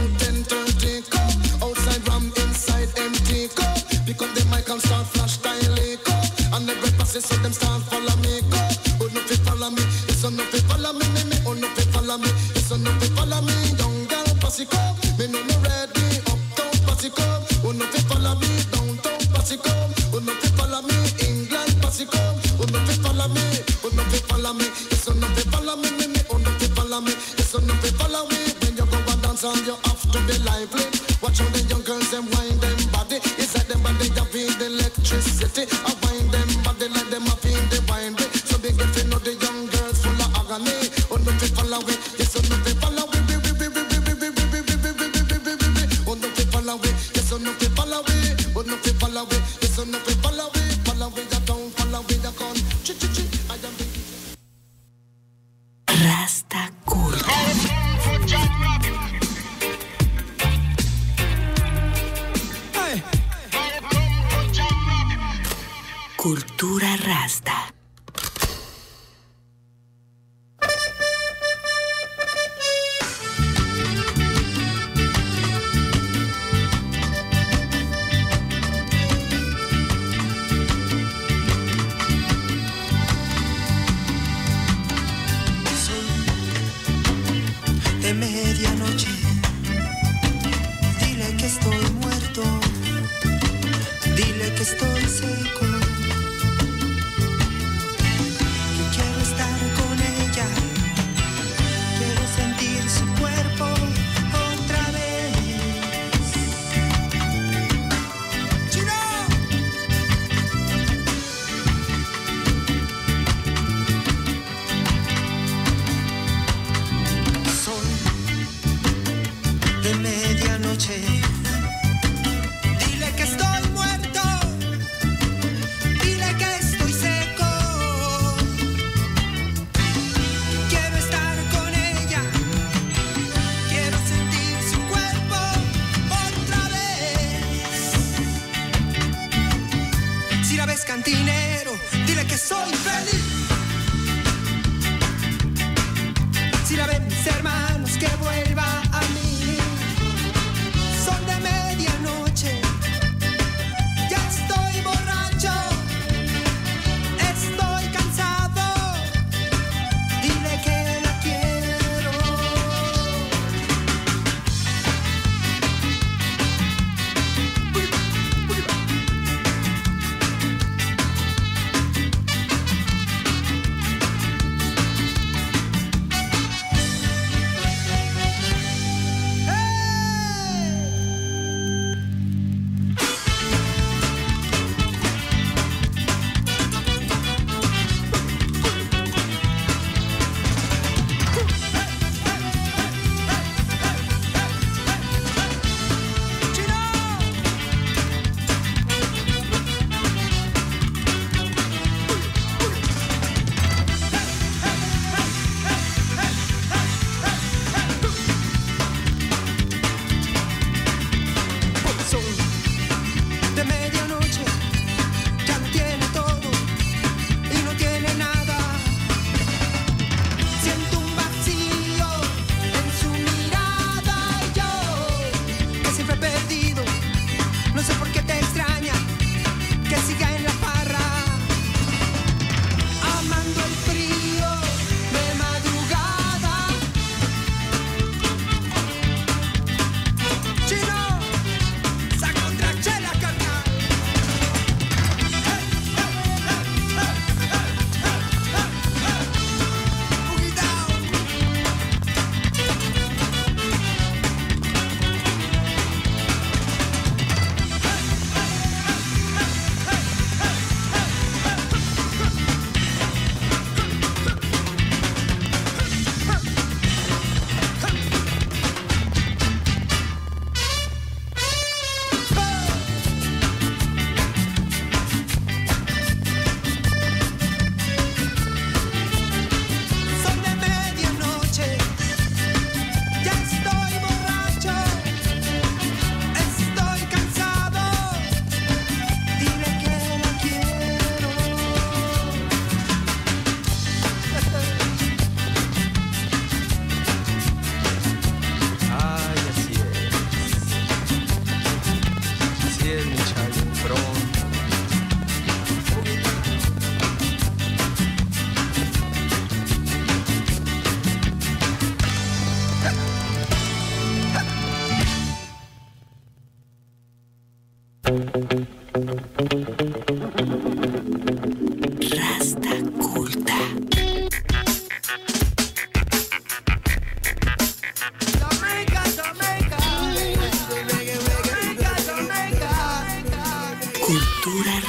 10:30 cup. Outside ram, inside empty cup. Pick up the mic and start flash style cup. And the breakfast so them start follow me cup. Oh no fi follow me, yes no fi follow me, me. Oh no fi follow me, yes no fi follow me. Young girl passy cup, me no ready. Uptown passy cup, oh no fi follow me. Downtown passy cup, oh no fi follow me. England passy cup, oh no fi follow me. Oh no fi follow me, yes no fi follow me, me. Oh no fi follow me, yes no fi follow me. When you go and dance and you have to be lively. Watch how the young girls them wind them body. It's like them body that feel the electricity. I wind them body like them a feel the wind. So big if you know the young girls full of agony. Oh no fi follow me, yes no fi follow me. Oh no fi follow me, yes no fi follow me. Oh no fi follow me, yes no fi follow me. Follow me ya down, follow me ya con. Chi chi chi, I am the Rasta Cool. Cultura Rasta. De medianoche, dile que estoy muerto, dile que estoy seco, que quiero estar con ella, quiero sentir su cuerpo otra vez. ¡Chino! De medianoche, dile que estoy muerto, dile que estoy seco, quiero estar con ella, quiero sentir su cuerpo otra vez. Si la ves cantinero, dile que soy feliz. Si la ven mis hermanos, que vuelva a mí. Soy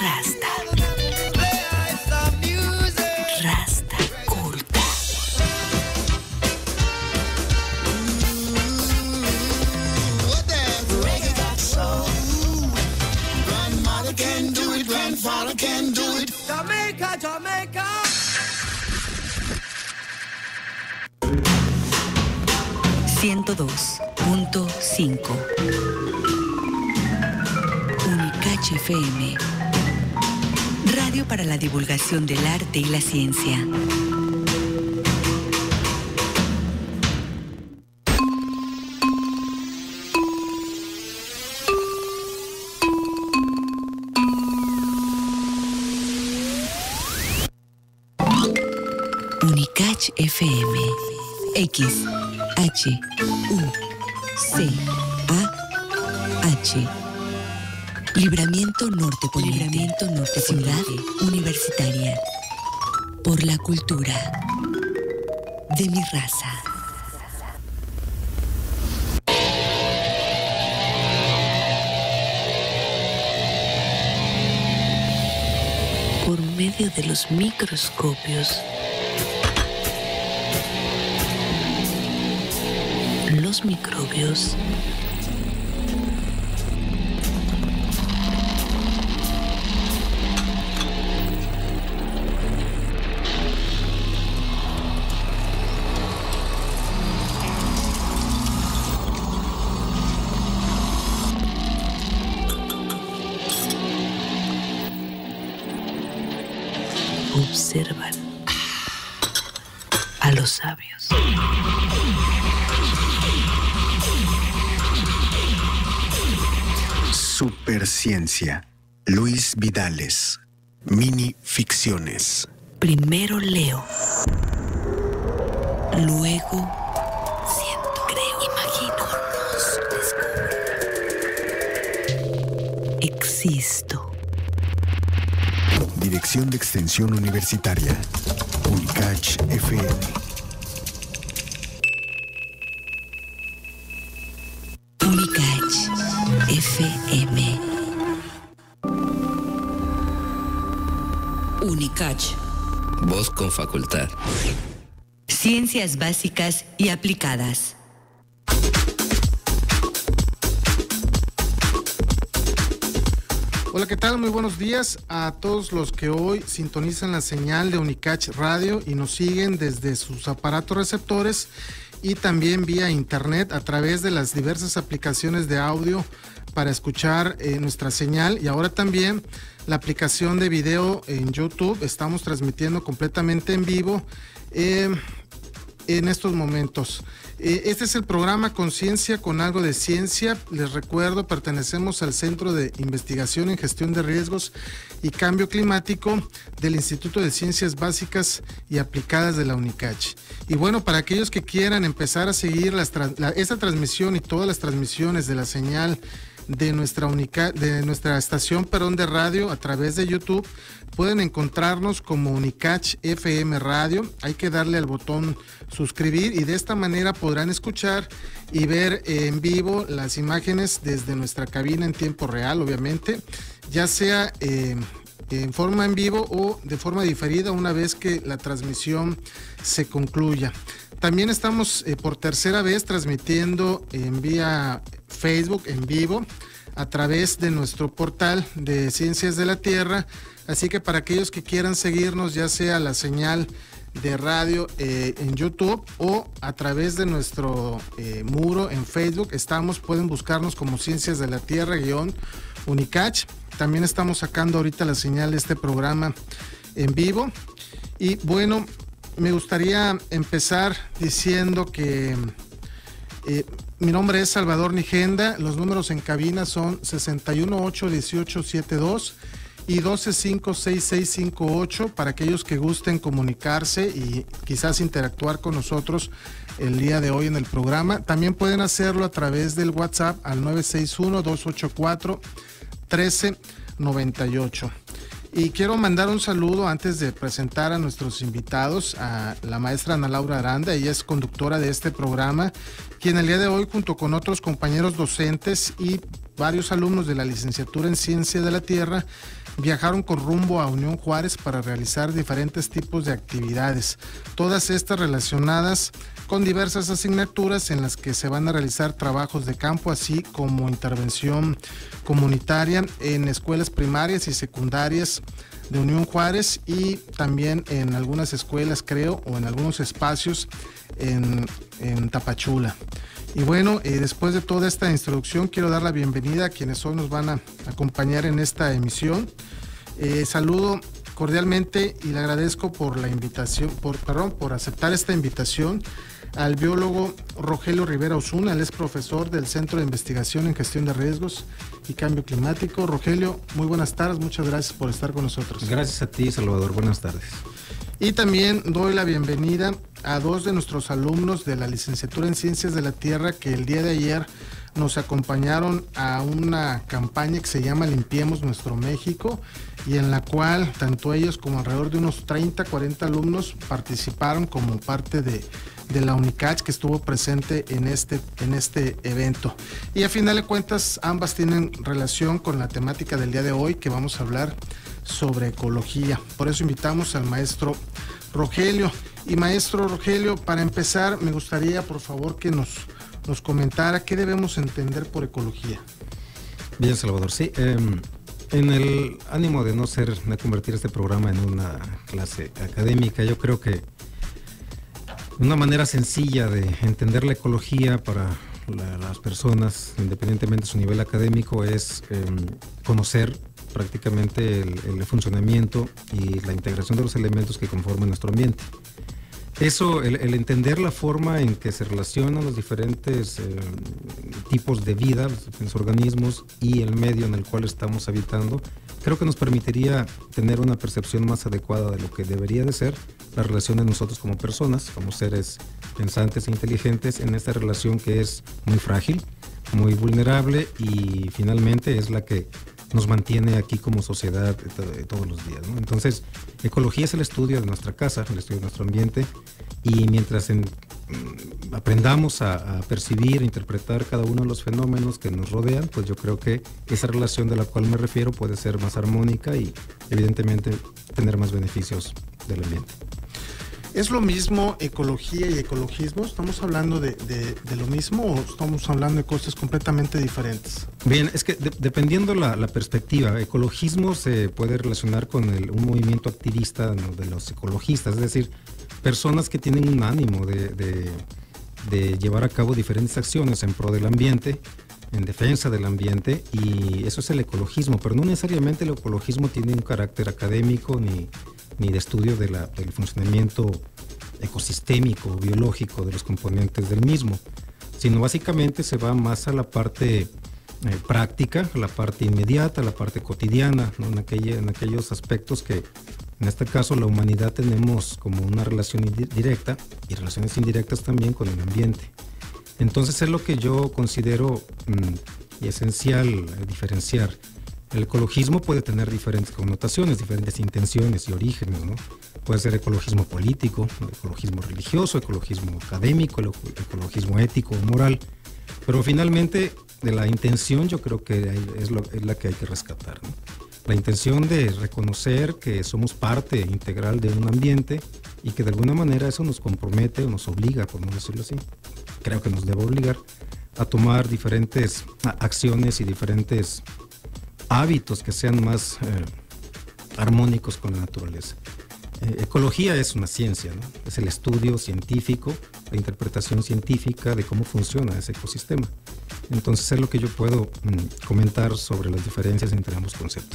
Rasta. Rasta Curta. Grandmother can do it, grandfather can do it. Jamaica, Jamaica. .5 Unicach FM. Radio para la divulgación del arte y la ciencia. Unicach FM. X H U C A H. Libramiento Norte Poniente. Libramiento Norte Ciudad Universitaria. Por la cultura de mi raza. Por medio de los microscopios, los microbios observan a los sabios. Superciencia. Luis Vidales. Mini ficciones. Primero leo. Luego siento, creo, imagino, descubro. Existo. Dirección de Extensión Universitaria. Unicach FM. Unicach FM. Unicach. Voz con facultad. Ciencias básicas y aplicadas. Hola, ¿qué tal? Muy buenos días a todos los que hoy sintonizan la señal de Unicach Radio y nos siguen desde sus aparatos receptores y también vía internet a través de las diversas aplicaciones de audio para escuchar nuestra señal, y ahora también la aplicación de video en YouTube. Estamos transmitiendo completamente en vivo en estos momentos. Este es el programa Conciencia con algo de ciencia. Les recuerdo, pertenecemos al Centro de Investigación en Gestión de Riesgos y Cambio Climático del Instituto de Ciencias Básicas y Aplicadas de la Unicach. Y bueno, para aquellos que quieran empezar a seguir esta transmisión y todas las transmisiones de la señal de nuestra estación de radio a través de YouTube, pueden encontrarnos como Unicach FM Radio. Hay que darle al botón suscribir y de esta manera podrán escuchar y ver en vivo las imágenes desde nuestra cabina en tiempo real, obviamente, ya sea en forma en vivo o de forma diferida una vez que la transmisión se concluya. También estamos por tercera vez transmitiendo en vía Facebook en vivo a través de nuestro portal de Ciencias de la Tierra. Así que para aquellos que quieran seguirnos, ya sea la señal de radio en YouTube o a través de nuestro muro en Facebook, pueden buscarnos como Ciencias de la Tierra _Unicach. También estamos sacando ahorita la señal de este programa en vivo. Y bueno, me gustaría empezar diciendo que mi nombre es Salvador Nigenda. Los números en cabina son 618-1872 y 12-5-6658 para aquellos que gusten comunicarse y quizás interactuar con nosotros el día de hoy en el programa. También pueden hacerlo a través del WhatsApp al 961-284-1398. Y quiero mandar un saludo antes de presentar a nuestros invitados, a la maestra Ana Laura Aranda. Ella es conductora de este programa, quien el día de hoy, junto con otros compañeros docentes y varios alumnos de la licenciatura en Ciencia de la Tierra viajaron con rumbo a Unión Juárez para realizar diferentes tipos de actividades, todas estas relacionadas con diversas asignaturas en las que se van a realizar trabajos de campo, así como intervención comunitaria en escuelas primarias y secundarias de Unión Juárez y también en algunas escuelas, creo, o en algunos espacios en Tapachula. Y bueno, después de toda esta introducción, quiero dar la bienvenida a quienes hoy nos van a acompañar en esta emisión. Saludo cordialmente y le agradezco por la invitación, por aceptar esta invitación al biólogo Rogelio Rivera Osuna. Él es profesor del Centro de Investigación en Gestión de Riesgos y Cambio Climático. Rogelio, muy buenas tardes, muchas gracias por estar con nosotros. Gracias a ti, Salvador, buenas tardes. Y también doy la bienvenida a dos de nuestros alumnos de la licenciatura en Ciencias de la Tierra que el día de ayer nos acompañaron a una campaña que se llama Limpiemos Nuestro México y en la cual tanto ellos como alrededor de unos 30, 40 alumnos participaron como parte de la UNICACH que estuvo presente en este evento. Y a final de cuentas ambas tienen relación con la temática del día de hoy, que vamos a hablar sobre ecología. Por eso invitamos al maestro Rogelio. Y maestro Rogelio, para empezar me gustaría por favor que nos comentara qué debemos entender por ecología. Bien, Salvador, sí. En el ánimo de convertir este programa en una clase académica, yo creo que una manera sencilla de entender la ecología para las personas, independientemente de su nivel académico, es conocer prácticamente el funcionamiento y la integración de los elementos que conforman nuestro ambiente. Eso, el entender la forma en que se relacionan los diferentes tipos de vida, los diferentes organismos y el medio en el cual estamos habitando, creo que nos permitiría tener una percepción más adecuada de lo que debería de ser la relación de nosotros como personas, como seres pensantes e inteligentes, en esta relación que es muy frágil, muy vulnerable y finalmente es la que nos mantiene aquí como sociedad todos los días, ¿no? Entonces, ecología es el estudio de nuestra casa, el estudio de nuestro ambiente, y mientras aprendamos a percibir, a interpretar cada uno de los fenómenos que nos rodean, pues yo creo que esa relación de la cual me refiero puede ser más armónica y evidentemente tener más beneficios del ambiente. ¿Es lo mismo ecología y ecologismo? ¿Estamos hablando de lo mismo o estamos hablando de cosas completamente diferentes? Bien, es que dependiendo la perspectiva, ecologismo se puede relacionar con un movimiento activista, ¿no?, de los ecologistas, es decir, personas que tienen un ánimo de llevar a cabo diferentes acciones en pro del ambiente, en defensa del ambiente, y eso es el ecologismo, pero no necesariamente el ecologismo tiene un carácter académico ni de estudio del funcionamiento ecosistémico, biológico de los componentes del mismo, sino básicamente se va más a la parte práctica, a la parte inmediata, a la parte cotidiana, ¿no?, en aquellos aspectos que en este caso la humanidad tenemos como una relación directa y relaciones indirectas también con el ambiente. Entonces es lo que yo considero esencial diferenciar. El ecologismo puede tener diferentes connotaciones, diferentes intenciones y orígenes, ¿no? Puede ser ecologismo político, ecologismo religioso, ecologismo académico, ecologismo ético o moral, pero finalmente de la intención yo creo que es la que hay que rescatar, ¿no? La intención de reconocer que somos parte integral de un ambiente y que de alguna manera eso nos compromete o nos obliga, por no decirlo así, creo que nos debe obligar a tomar diferentes acciones y diferentes hábitos que sean más armónicos con la naturaleza. Ecología es una ciencia, ¿no? Es el estudio científico, la interpretación científica de cómo funciona ese ecosistema. Entonces es lo que yo puedo comentar sobre las diferencias entre ambos conceptos.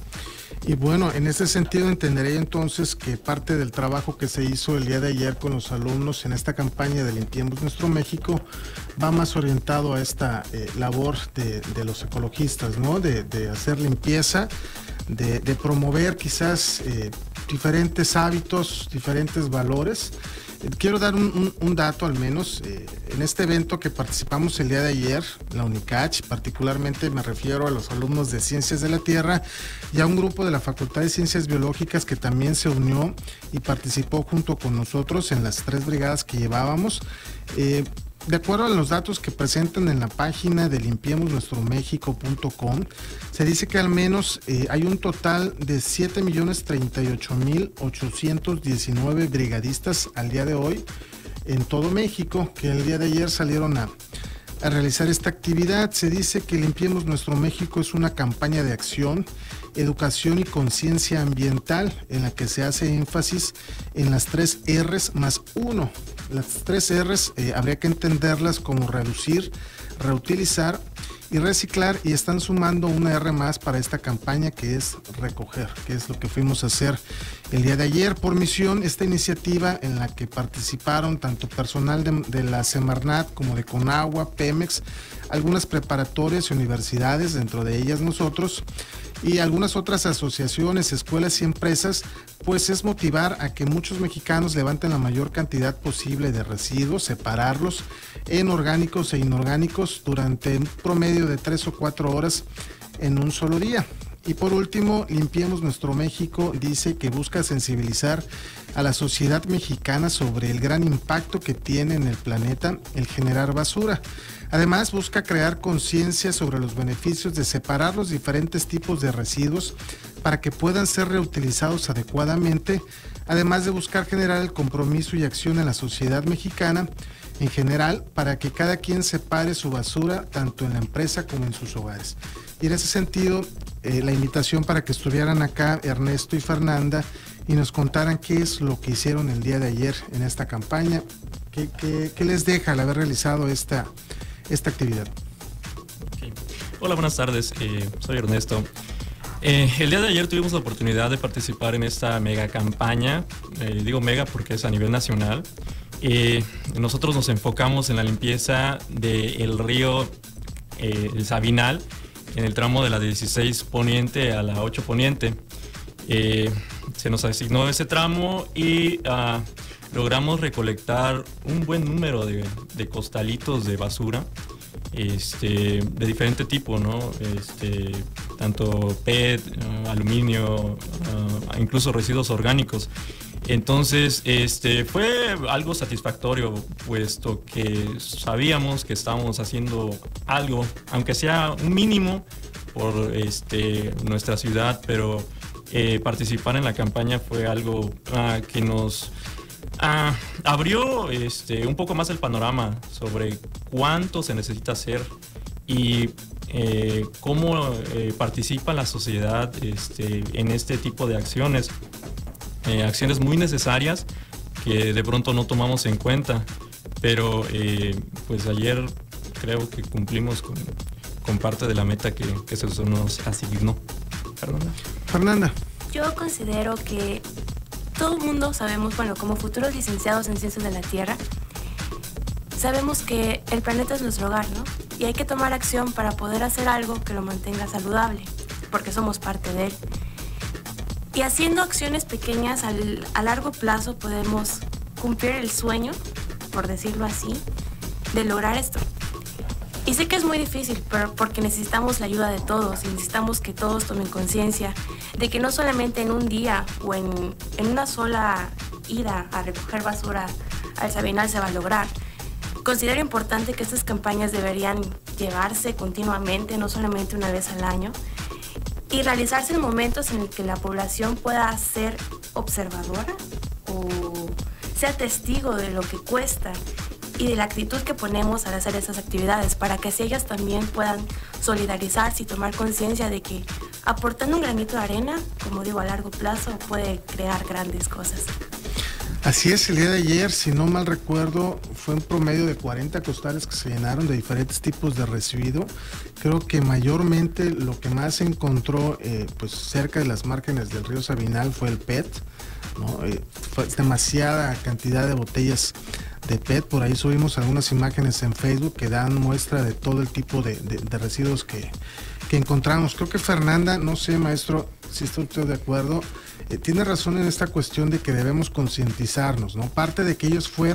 Y bueno, en ese sentido entenderé entonces que parte del trabajo que se hizo el día de ayer con los alumnos en esta campaña de Limpiemos Nuestro México va más orientado a esta labor de los ecologistas, ¿no? De hacer limpieza, de promover quizás diferentes hábitos, diferentes valores. Quiero dar un dato al menos. En este evento que participamos el día de ayer, la UNICACH, particularmente me refiero a los alumnos de Ciencias de la Tierra y a un grupo de la Facultad de Ciencias Biológicas que también se unió y participó junto con nosotros en las 3 brigadas que llevábamos. De acuerdo a los datos que presentan en la página de limpiemosnuestromexico.com, se dice que al menos hay un total de 7.038.819 brigadistas al día de hoy en todo México, que el día de ayer salieron a realizar esta actividad. Se dice que Limpiemos Nuestro México es una campaña de acción, educación y conciencia ambiental en la que se hace énfasis en las 3 R's más 1. Las 3 R's habría que entenderlas como reducir, reutilizar y reciclar, y están sumando una R más para esta campaña, que es recoger, que es lo que fuimos a hacer el día de ayer. Por misión, esta iniciativa en la que participaron tanto personal de la Semarnat como de Conagua, Pemex, algunas preparatorias y universidades, dentro de ellas nosotros, y algunas otras asociaciones, escuelas y empresas, pues es motivar a que muchos mexicanos levanten la mayor cantidad posible de residuos, separarlos en orgánicos e inorgánicos durante un promedio de 3 o 4 horas en un solo día. Y por último, Limpiemos Nuestro México dice que busca sensibilizar a la sociedad mexicana sobre el gran impacto que tiene en el planeta el generar basura. Además, busca crear conciencia sobre los beneficios de separar los diferentes tipos de residuos para que puedan ser reutilizados adecuadamente, además de buscar generar el compromiso y acción en la sociedad mexicana en general para que cada quien separe su basura tanto en la empresa como en sus hogares. Y en ese sentido, la invitación para que estuvieran acá Ernesto y Fernanda y nos contaran qué es lo que hicieron el día de ayer en esta campaña, qué les deja el haber realizado esta actividad. Okay. Hola, buenas tardes, soy Ernesto. El día de ayer tuvimos la oportunidad de participar en esta mega campaña, digo mega porque es a nivel nacional. Nosotros nos enfocamos en la limpieza del río el Sabinal, en el tramo de la 16 Poniente a la 8 Poniente. Se nos asignó ese tramo y logramos recolectar un buen número de costalitos de basura de diferente tipo, ¿no? Tanto PET, aluminio, incluso residuos orgánicos. Entonces, fue algo satisfactorio, puesto que sabíamos que estábamos haciendo algo, aunque sea un mínimo, por nuestra ciudad, pero participar en la campaña fue algo que nos abrió un poco más el panorama sobre cuánto se necesita hacer y cómo participa la sociedad en este tipo de acciones. Acciones muy necesarias que de pronto no tomamos en cuenta, pero pues ayer creo que cumplimos con parte de la meta que se nos asignó. Fernanda. Yo considero que todo el mundo sabemos, bueno, como futuros licenciados en Ciencias de la Tierra, sabemos que el planeta es nuestro hogar, ¿no? Y hay que tomar acción para poder hacer algo que lo mantenga saludable, porque somos parte de él. Y haciendo acciones pequeñas a largo plazo podemos cumplir el sueño, por decirlo así, de lograr esto. Y sé que es muy difícil, pero porque necesitamos la ayuda de todos y necesitamos que todos tomen conciencia de que no solamente en un día o en una sola ida a recoger basura al Sabinal se va a lograr. Considero importante que estas campañas deberían llevarse continuamente, no solamente una vez al año, y realizarse en momentos en el que la población pueda ser observadora o sea testigo de lo que cuesta y de la actitud que ponemos al hacer esas actividades, para que así ellas también puedan solidarizarse y tomar conciencia de que aportando un granito de arena, como digo, a largo plazo puede crear grandes cosas. Así es, el día de ayer, si no mal recuerdo, fue un promedio de 40 costales que se llenaron de diferentes tipos de residuo. Creo que mayormente lo que más se encontró pues cerca de las márgenes del río Sabinal fue el PET, ¿no? Fue demasiada cantidad de botellas de PET. Por ahí subimos algunas imágenes en Facebook que dan muestra de todo el tipo de residuos que encontramos. Creo que Fernanda, no sé, maestro, si está usted de acuerdo, tiene razón en esta cuestión de que debemos concientizarnos, ¿no? Parte de que ellos fueran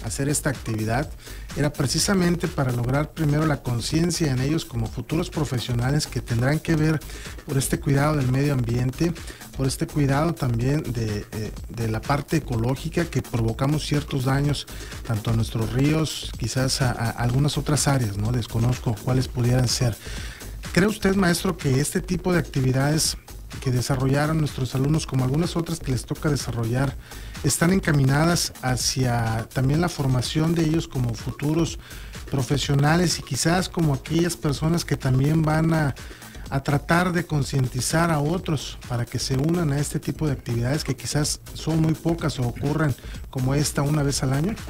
hacer esta actividad era precisamente para lograr primero la conciencia en ellos como futuros profesionales que tendrán que ver por este cuidado del medio ambiente, por este cuidado también de la parte ecológica, que provocamos ciertos daños tanto a nuestros ríos, quizás a algunas otras áreas, ¿no? Desconozco cuáles pudieran ser. ¿Cree usted, maestro, que este tipo de actividades que desarrollaron nuestros alumnos, como algunas otras que les toca desarrollar, están encaminadas hacia también la formación de ellos como futuros profesionales y quizás como aquellas personas que también van a tratar de concientizar a otros para que se unan a este tipo de actividades que quizás son muy pocas o ocurran como esta una vez al año?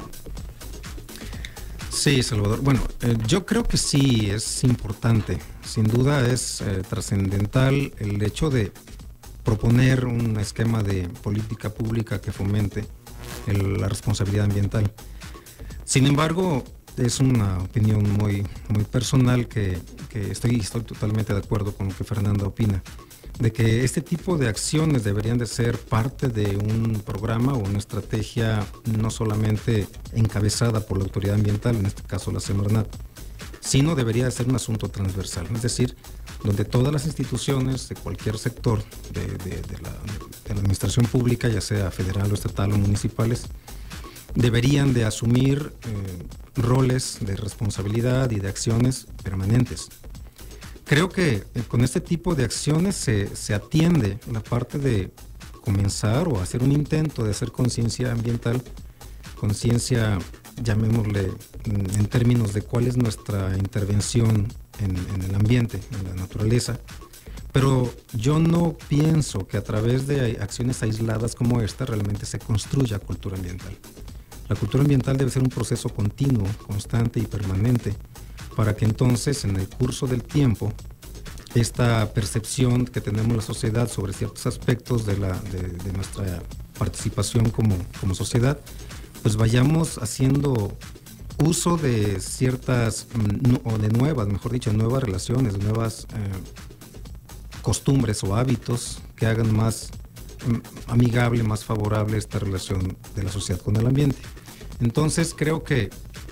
Sí, Salvador. Bueno, yo creo que sí es importante. Sin duda es trascendental el hecho de proponer un esquema de política pública que fomente la responsabilidad ambiental. Sin embargo, es una opinión muy personal que estoy totalmente de acuerdo con lo que Fernanda opina, de que este tipo de acciones deberían de ser parte de un programa o una estrategia no solamente encabezada por la autoridad ambiental, en este caso la Semarnat, sino debería de ser un asunto transversal, es decir, donde todas las instituciones de cualquier sector de la administración pública, ya sea federal o estatal o municipales, deberían de asumir roles de responsabilidad y de acciones permanentes. Creo que con este tipo de acciones se atiende la parte de comenzar o hacer un intento de hacer conciencia ambiental, conciencia, llamémosle, en términos de cuál es nuestra intervención en el ambiente, en la naturaleza. Pero yo no pienso que a través de acciones aisladas como esta realmente se construya cultura ambiental. La cultura ambiental debe ser un proceso continuo, constante y permanente, para que entonces en el curso del tiempo esta percepción que tenemos la sociedad sobre ciertos aspectos de nuestra participación como sociedad, pues vayamos haciendo uso de ciertas, o de nuevas, mejor dicho, nuevas relaciones, nuevas costumbres o hábitos que hagan más amigable, más favorable esta relación de la sociedad con el ambiente. Entonces creo que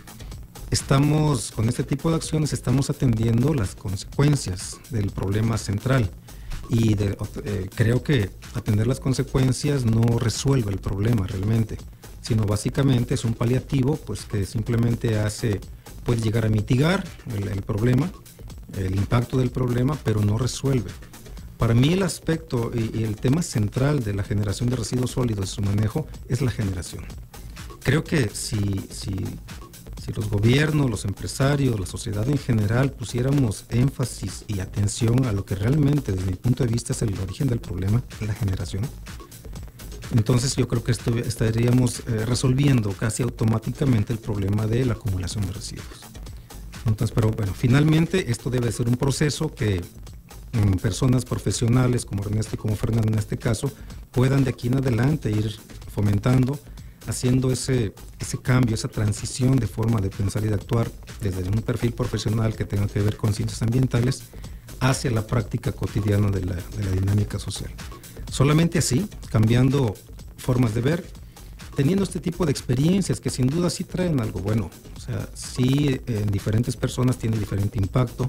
con este tipo de acciones estamos atendiendo las consecuencias del problema central y creo que atender las consecuencias no resuelve el problema realmente, sino básicamente es un paliativo pues que simplemente puede llegar a mitigar el problema, el impacto del problema, pero no resuelve. Para mí el aspecto y el tema central de la generación de residuos sólidos y su manejo es la generación. Creo que si los gobiernos, los empresarios, la sociedad en general pusiéramos énfasis y atención a lo que realmente desde mi punto de vista es el origen del problema, la generación, entonces yo creo que estaríamos resolviendo casi automáticamente el problema de la acumulación de residuos. Entonces, pero bueno, finalmente esto debe ser un proceso que personas profesionales como Ernesto y como Fernando en este caso puedan de aquí en adelante ir fomentando, haciendo ese cambio, esa transición de forma de pensar y de actuar desde un perfil profesional que tenga que ver con ciencias ambientales hacia la práctica cotidiana de la dinámica social. Solamente así, cambiando formas de ver, teniendo este tipo de experiencias que sin duda sí traen algo bueno, o sea, sí en diferentes personas tiene diferente impacto.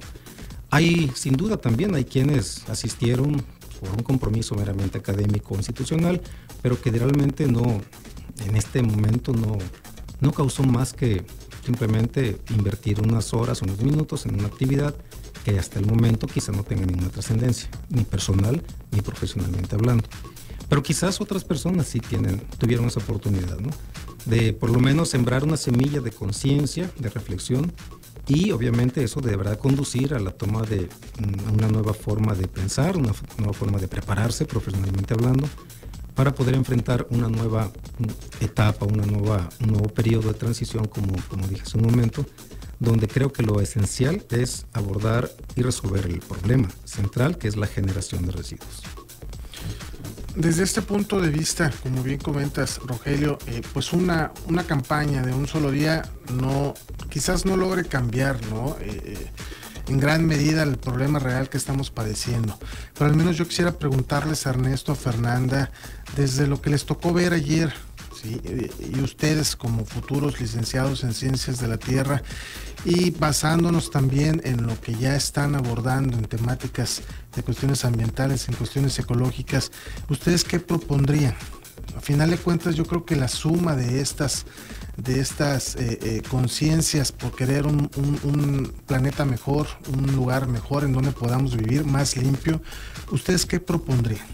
Sin duda también hay quienes asistieron por un compromiso meramente académico o institucional, pero que realmente en este momento no causó más que simplemente invertir unas horas, unos minutos en una actividad que hasta el momento quizá no tenga ninguna trascendencia, ni personal ni profesionalmente hablando. Pero quizás otras personas sí tuvieron esa oportunidad, ¿no? De por lo menos sembrar una semilla de conciencia, de reflexión, y obviamente eso deberá conducir a la toma de una nueva forma de pensar, una nueva forma de prepararse profesionalmente hablando, para poder enfrentar una nueva etapa, un nuevo periodo de transición, como dije hace un momento, donde creo que lo esencial es abordar y resolver el problema central, que es la generación de residuos. Desde este punto de vista, como bien comentas, Rogelio, pues una campaña de un solo día quizás no logre cambiar, ¿no? En gran medida el problema real que estamos padeciendo. Pero al menos yo quisiera preguntarles a Ernesto, a Fernanda, desde lo que les tocó ver ayer, ¿sí? Y ustedes como futuros licenciados en Ciencias de la Tierra, y basándonos también en lo que ya están abordando en temáticas de cuestiones ambientales, en cuestiones ecológicas, ¿ustedes qué propondrían? A final de cuentas, yo creo que la suma de estas conciencias por querer un planeta mejor, un lugar mejor en donde podamos vivir, más limpio, ¿ustedes qué propondrían?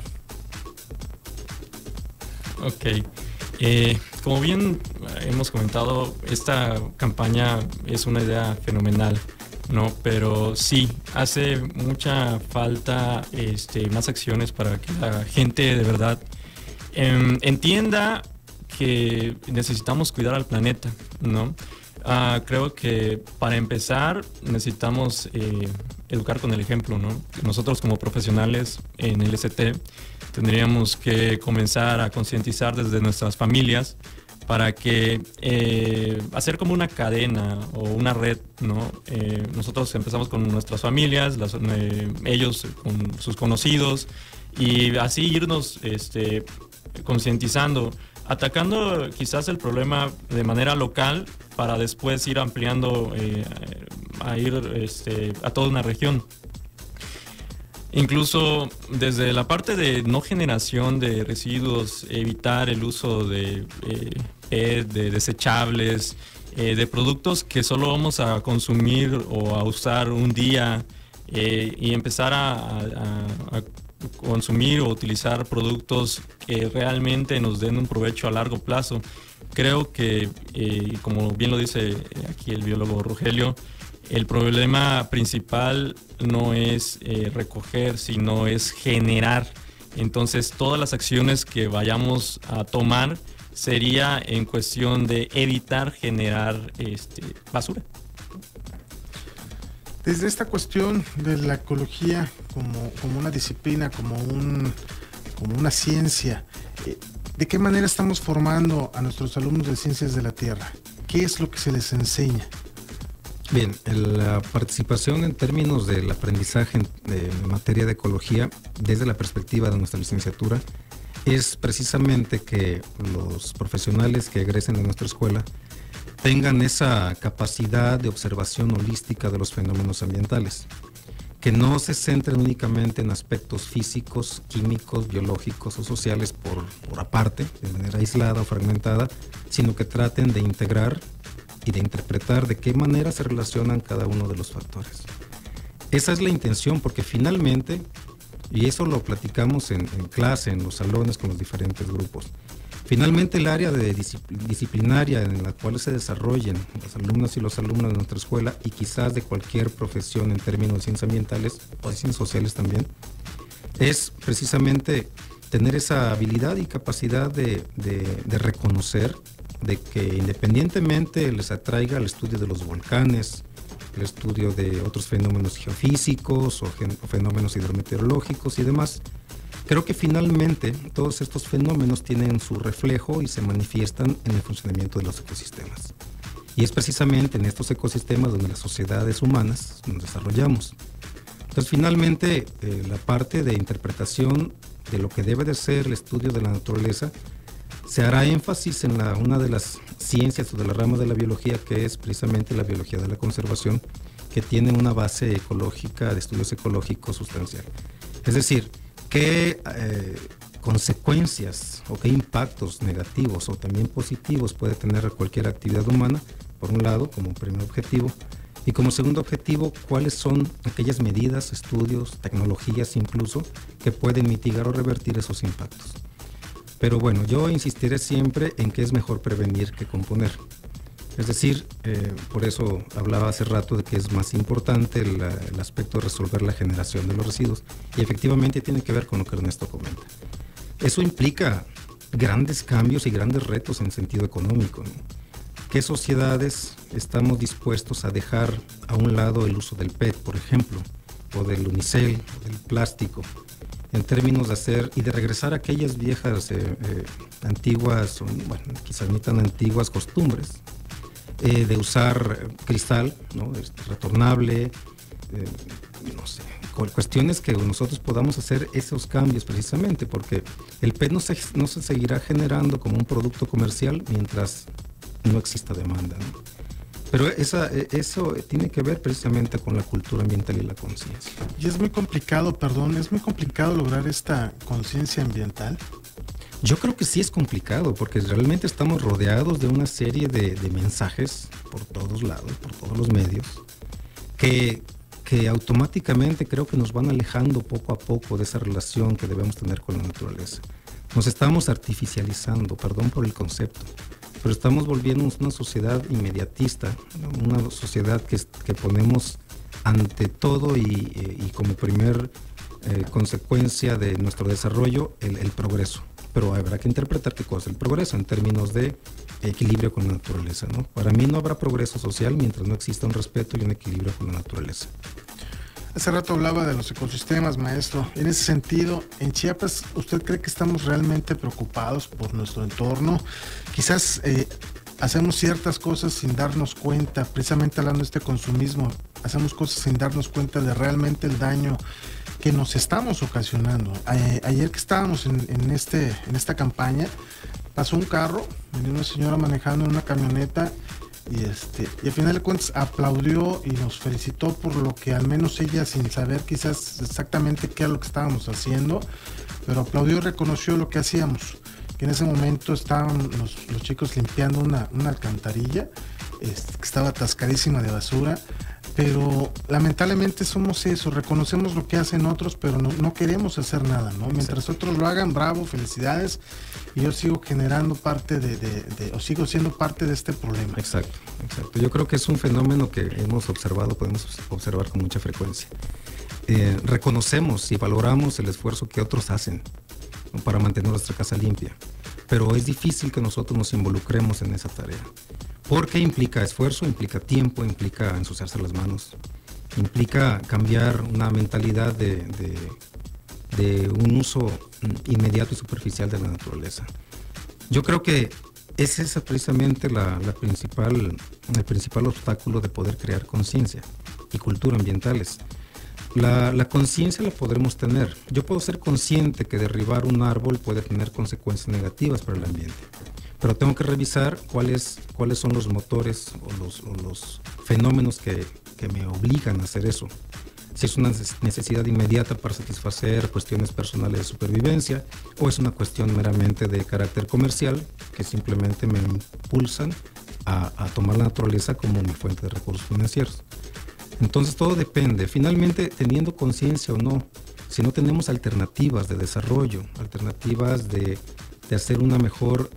Ok. Como bien hemos comentado, esta campaña es una idea fenomenal, ¿no? Pero sí, hace mucha falta más acciones para que la gente de verdad entienda que necesitamos cuidar al planeta, ¿no? Creo que para empezar necesitamos educar con el ejemplo, ¿no? Nosotros como profesionales en el ST tendríamos que comenzar a concientizar desde nuestras familias para que hacer como una cadena o una red, ¿no? Nosotros empezamos con nuestras familias, ellos con sus conocidos, y así irnos concientizando, atacando quizás el problema de manera local para después ir ampliando a toda una región. Incluso desde la parte de no generación de residuos, evitar el uso de PET, de desechables, de productos que solo vamos a consumir o a usar un día, y empezar a consumir o utilizar productos que realmente nos den un provecho a largo plazo. Creo que, como bien lo dice aquí el biólogo Rogelio, el problema principal no es recoger, sino es generar. Entonces, todas las acciones que vayamos a tomar sería en cuestión de evitar generar basura. Desde esta cuestión de la ecología como una disciplina, como una ciencia, ¿de qué manera estamos formando a nuestros alumnos de Ciencias de la Tierra? ¿Qué es lo que se les enseña? Bien, la participación en términos del aprendizaje en materia de ecología desde la perspectiva de nuestra licenciatura es precisamente que los profesionales que egresen de nuestra escuela tengan esa capacidad de observación holística de los fenómenos ambientales, que no se centren únicamente en aspectos físicos, químicos, biológicos o sociales por aparte, de manera aislada o fragmentada, sino que traten de integrar y de interpretar de qué manera se relacionan cada uno de los factores. Esa es la intención, porque finalmente, y eso lo platicamos en clase, en los salones con los diferentes grupos, finalmente el área de disciplinaria en la cual se desarrollen las alumnas y los alumnos de nuestra escuela, y quizás de cualquier profesión en términos de ciencias ambientales o de ciencias sociales también, es precisamente tener esa habilidad y capacidad de reconocer de que independientemente les atraiga el estudio de los volcanes, el estudio de otros fenómenos geofísicos o fenómenos hidrometeorológicos y demás, creo que finalmente todos estos fenómenos tienen su reflejo y se manifiestan en el funcionamiento de los ecosistemas. Y es precisamente en estos ecosistemas donde las sociedades humanas nos desarrollamos. Entonces, finalmente, la parte de interpretación de lo que debe de ser el estudio de la naturaleza, se hará énfasis en una de las ciencias o de las ramas de la biología, que es precisamente la biología de la conservación, que tiene una base ecológica, de estudios ecológicos sustancial. Es decir, qué consecuencias o qué impactos negativos o también positivos puede tener cualquier actividad humana, por un lado, como primer objetivo, y como segundo objetivo, cuáles son aquellas medidas, estudios, tecnologías incluso, que pueden mitigar o revertir esos impactos. Pero bueno, yo insistiré siempre en que es mejor prevenir que componer. Es decir, por eso hablaba hace rato de que es más importante el aspecto de resolver la generación de los residuos, y efectivamente tiene que ver con lo que Ernesto comenta. Eso implica grandes cambios y grandes retos en sentido económico, ¿no? ¿Qué sociedades estamos dispuestos a dejar a un lado el uso del PET, por ejemplo, o del unicel, o del plástico, en términos de hacer y de regresar a aquellas viejas, antiguas, bueno, quizás ni tan antiguas costumbres, de usar cristal, ¿no? Retornable, no sé, cuestiones que nosotros podamos hacer esos cambios precisamente, porque el PET no se seguirá generando como un producto comercial mientras no exista demanda, ¿no? Pero eso tiene que ver precisamente con la cultura ambiental y la conciencia. Y es muy complicado lograr esta conciencia ambiental. Yo creo que sí es complicado, porque realmente estamos rodeados de una serie de mensajes por todos lados, por todos los medios, que automáticamente creo que nos van alejando poco a poco de esa relación que debemos tener con la naturaleza. Nos estamos artificializando, perdón por el concepto, pero estamos volviéndonos una sociedad inmediatista, una sociedad que ponemos ante todo y como primer consecuencia de nuestro desarrollo el progreso. Pero habrá que interpretar qué cosa es el progreso en términos de equilibrio con la naturaleza, ¿no? Para mí no habrá progreso social mientras no exista un respeto y un equilibrio con la naturaleza. Hace rato hablaba de los ecosistemas, maestro. En ese sentido, en Chiapas, ¿usted cree que estamos realmente preocupados por nuestro entorno? Quizás hacemos ciertas cosas sin darnos cuenta, precisamente hablando de este consumismo, hacemos cosas sin darnos cuenta de realmente el daño que nos estamos ocasionando. Ayer que estábamos en esta campaña, pasó un carro, venía una señora manejando en una camioneta y al final de cuentas aplaudió y nos felicitó por lo que al menos ella, sin saber quizás exactamente qué era lo que estábamos haciendo, pero aplaudió y reconoció lo que hacíamos, que en ese momento estaban los chicos limpiando una alcantarilla que estaba atascadísima de basura. Pero lamentablemente somos eso, reconocemos lo que hacen otros, pero no queremos hacer nada, ¿no? Mientras otros lo hagan, bravo, felicidades, y yo sigo generando parte o sigo siendo parte de este problema. Exacto. Yo creo que es un fenómeno que hemos observado, podemos observar con mucha frecuencia. Reconocemos y valoramos el esfuerzo que otros hacen, ¿no?, para mantener nuestra casa limpia, pero es difícil que nosotros nos involucremos en esa tarea. Porque implica esfuerzo, implica tiempo, implica ensuciarse las manos, implica cambiar una mentalidad de un uso inmediato y superficial de la naturaleza. Yo creo que ese es precisamente el principal obstáculo de poder crear conciencia y cultura ambientales. La conciencia la podremos tener. Yo puedo ser consciente que derribar un árbol puede tener consecuencias negativas para el ambiente, pero tengo que revisar cuáles son los motores o los fenómenos que me obligan a hacer eso. Si es una necesidad inmediata para satisfacer cuestiones personales de supervivencia, o es una cuestión meramente de carácter comercial que simplemente me impulsan a tomar la naturaleza como mi fuente de recursos financieros. Entonces todo depende. Finalmente, teniendo conciencia o no, si no tenemos alternativas de desarrollo, alternativas de hacer una mejor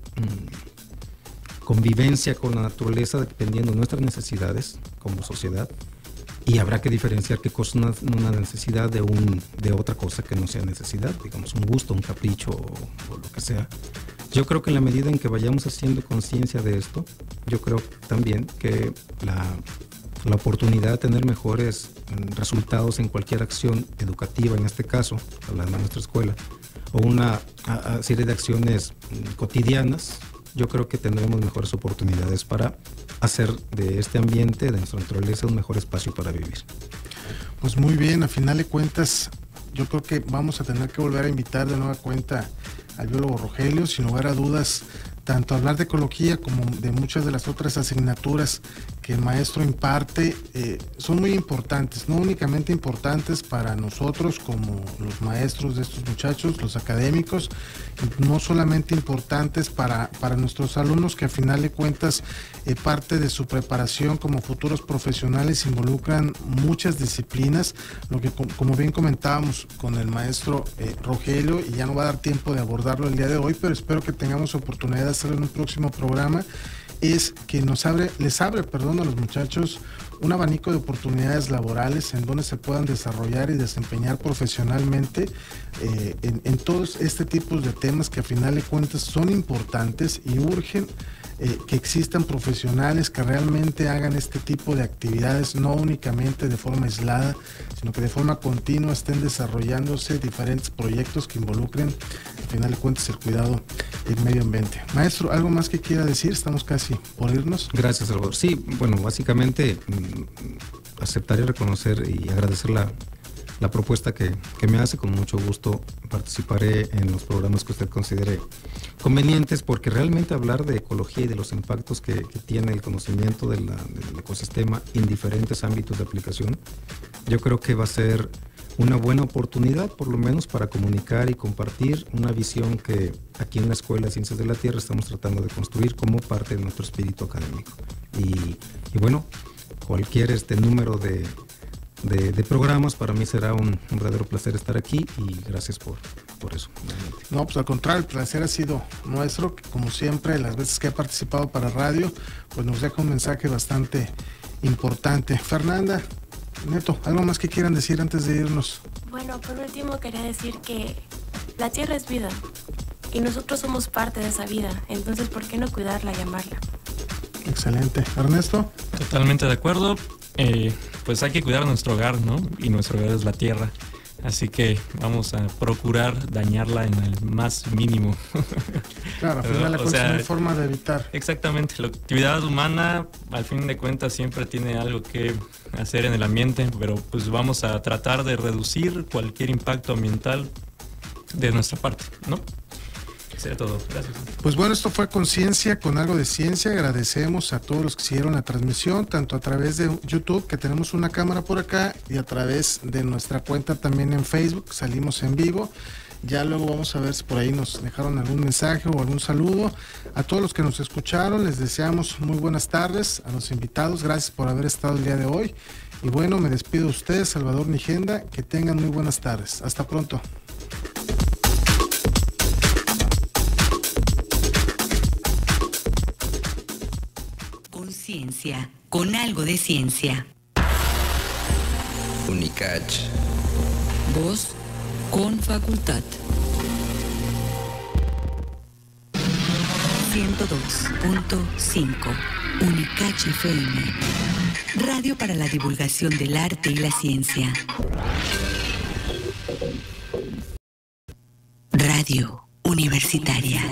convivencia con la naturaleza dependiendo de nuestras necesidades como sociedad, y habrá que diferenciar qué cosa es una necesidad de otra cosa que no sea necesidad, digamos un gusto, un capricho o lo que sea. Yo creo que en la medida en que vayamos haciendo conciencia de esto, yo creo también que la oportunidad de tener mejores resultados en cualquier acción educativa, en este caso, hablando de nuestra escuela, o una serie de acciones cotidianas, yo creo que tendremos mejores oportunidades para hacer de este ambiente, de nuestra naturaleza, un mejor espacio para vivir. Pues muy bien, a final de cuentas, yo creo que vamos a tener que volver a invitar de nueva cuenta al biólogo Rogelio, sin lugar a dudas, tanto hablar de ecología como de muchas de las otras asignaturas que el maestro imparte son muy importantes, no únicamente importantes para nosotros como los maestros de estos muchachos, los académicos, no solamente importantes para nuestros alumnos, que a final de cuentas parte de su preparación como futuros profesionales involucran muchas disciplinas, lo que como bien comentábamos con el maestro Rogelio, y ya no va a dar tiempo de abordarlo el día de hoy, pero espero que tengamos oportunidad de hacerlo en un próximo programa, es que les abre a los muchachos un abanico de oportunidades laborales en donde se puedan desarrollar y desempeñar profesionalmente en todos este tipo de temas que a final de cuentas son importantes y urgen que existan profesionales que realmente hagan este tipo de actividades, no únicamente de forma aislada, sino que de forma continua estén desarrollándose diferentes proyectos que involucren, al final de cuentas, el cuidado del medio ambiente. Maestro, ¿algo más que quiera decir? Estamos casi por irnos. Gracias, Salvador. Sí, bueno, básicamente aceptar y reconocer y agradecer la la propuesta que me hace. Con mucho gusto participaré en los programas que usted considere convenientes, porque realmente hablar de ecología y de los impactos que tiene el conocimiento del ecosistema en diferentes ámbitos de aplicación, yo creo que va a ser una buena oportunidad, por lo menos, para comunicar y compartir una visión que aquí en la Escuela de Ciencias de la Tierra estamos tratando de construir como parte de nuestro espíritu académico. Y bueno, cualquier número de programas, para mí será un verdadero placer estar aquí, y gracias por eso. No, pues al contrario, el placer ha sido nuestro, que como siempre, las veces que he participado para radio, pues nos deja un mensaje bastante importante. Fernanda, Neto, ¿algo más que quieran decir antes de irnos? Bueno, por último quería decir que la Tierra es vida y nosotros somos parte de esa vida, entonces ¿por qué no cuidarla y amarla? Excelente. ¿Ernesto? Totalmente de acuerdo. Pues hay que cuidar nuestro hogar, ¿no? Y nuestro hogar es la Tierra. Así que vamos a procurar dañarla en el más mínimo. Claro, al final no hay forma de evitar. Exactamente, la actividad humana al fin de cuentas siempre tiene algo que hacer en el ambiente, pero pues vamos a tratar de reducir cualquier impacto ambiental de nuestra parte, ¿no? Sería todo. Gracias. Pues bueno, esto fue Conciencia con algo de ciencia. Agradecemos a todos los que siguieron la transmisión, tanto a través de YouTube, que tenemos una cámara por acá, y a través de nuestra cuenta también en Facebook. Salimos en vivo. Ya luego vamos a ver si por ahí nos dejaron algún mensaje o algún saludo. A todos los que nos escucharon, les deseamos muy buenas tardes. A los invitados, gracias por haber estado el día de hoy. Y bueno, me despido de ustedes, Salvador Nigenda. Que tengan muy buenas tardes. Hasta pronto. Conciencia, con algo de ciencia. Unicach. Voz con facultad. 102.5 Unicach FM. Radio para la divulgación del arte y la ciencia. Radio Universitaria.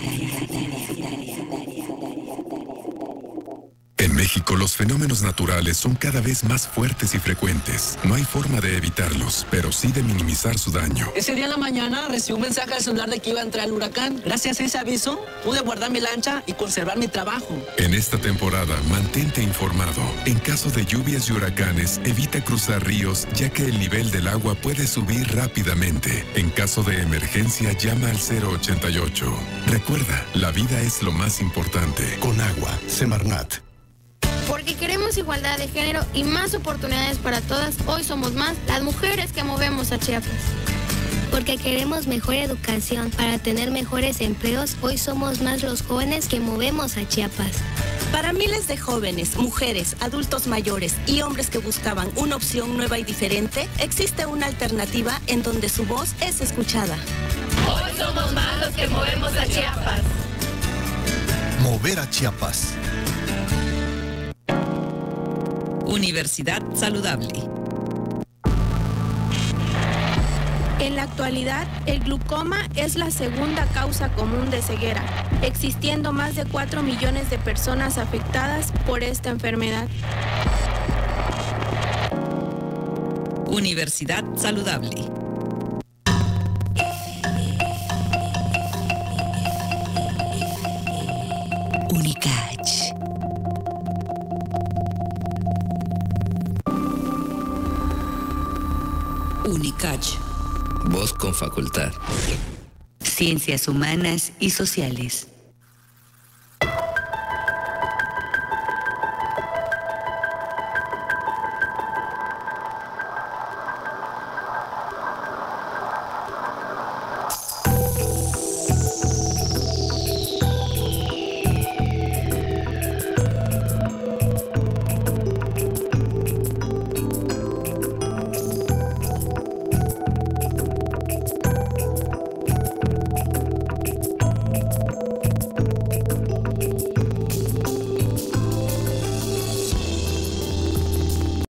En México, los fenómenos naturales son cada vez más fuertes y frecuentes. No hay forma de evitarlos, pero sí de minimizar su daño. Ese día en la mañana recibí un mensaje al celular de que iba a entrar el huracán. Gracias a ese aviso, pude guardar mi lancha y conservar mi trabajo. En esta temporada, mantente informado. En caso de lluvias y huracanes, evita cruzar ríos, ya que el nivel del agua puede subir rápidamente. En caso de emergencia, llama al 088. Recuerda, la vida es lo más importante. Con agua, Semarnat. Porque queremos igualdad de género y más oportunidades para todas, hoy somos más las mujeres que movemos a Chiapas. Porque queremos mejor educación para tener mejores empleos, hoy somos más los jóvenes que movemos a Chiapas. Para miles de jóvenes, mujeres, adultos mayores y hombres que buscaban una opción nueva y diferente, existe una alternativa en donde su voz es escuchada. Hoy somos más los que movemos a Chiapas. Mover a Chiapas. Universidad Saludable. En la actualidad, el glaucoma es la segunda causa común de ceguera, existiendo más de 4 millones de personas afectadas por esta enfermedad. Universidad Saludable. Unicach. Unicach. Voz con facultad. Ciencias humanas y sociales.